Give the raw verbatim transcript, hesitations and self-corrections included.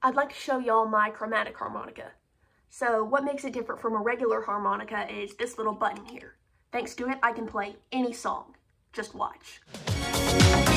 I'd like to show y'all my chromatic harmonica. So what makes it different from a regular harmonica is this little button here. Thanks to it, I can play any song. Just watch.